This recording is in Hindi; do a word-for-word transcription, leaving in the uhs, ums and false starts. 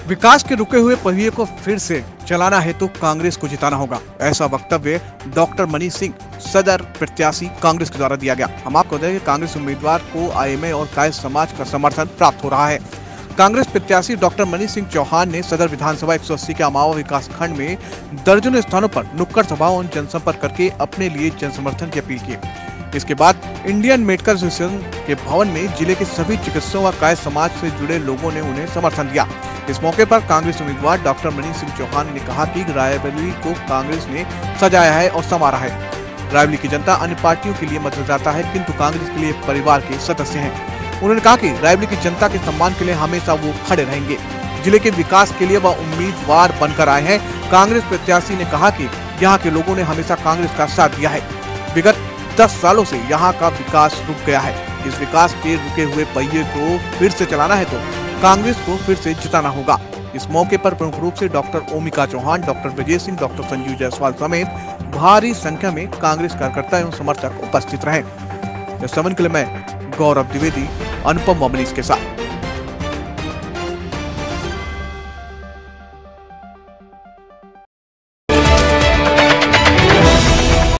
विकास के रुके हुए पहिए को फिर से चलाना है तो कांग्रेस को जिताना होगा। ऐसा वक्तव्य डॉक्टर मनीष सिंह, सदर प्रत्याशी कांग्रेस के द्वारा दिया गया। हम आपको बताएं कि कांग्रेस उम्मीदवार को आईएमए और कायस्थ समाज का समर्थन प्राप्त हो रहा है। कांग्रेस प्रत्याशी डॉक्टर मनीष सिंह चौहान ने सदर विधानसभा एक सौ अस्सी के अमावा विकास खंड में दर्जनों स्थानों पर नुक्कड़ सभाओं और जनसंपर्क करके अपने लिए जनसमर्थन की अपील की। इसके बाद इंडियन मेडिकल एसोसिएशन के भवन में जिले के सभी चिकित्सकों व कायस्थ समाज से जुड़े लोगों ने उन्हें समर्थन दिया। इस मौके पर कांग्रेस उम्मीदवार डॉक्टर मनीष सिंह चौहान ने कहा कि रायबरेली को कांग्रेस ने सजाया है और संवारा है। रायबरेली की जनता अन्य पार्टियों के लिए मतदाता है, किंतु कांग्रेस के लिए परिवार के सदस्य हैं। उन्होंने कहा कि रायबरेली की जनता के सम्मान के लिए हमेशा वो खड़े रहेंगे। जिले के विकास के लिए वह उम्मीदवार बनकर आए हैं। कांग्रेस प्रत्याशी ने कहा कि यहाँ के लोगों ने हमेशा कांग्रेस का साथ दिया है। विगत दस सालों से यहाँ का विकास रुक गया है। इस विकास के रुके हुए पहिए को फिर से चलाना है तो कांग्रेस को फिर से जिताना होगा। इस मौके पर प्रमुख रूप से doctor Omika Chauhan, doctor Vijay Singh, doctor Sanjeev Jaiswal समेत भारी संख्या में कांग्रेस कार्यकर्ता एवं समर्थक उपस्थित रहे। इस समन के लिए मैं गौरव द्विवेदी, अनुपम ममनीश के साथ।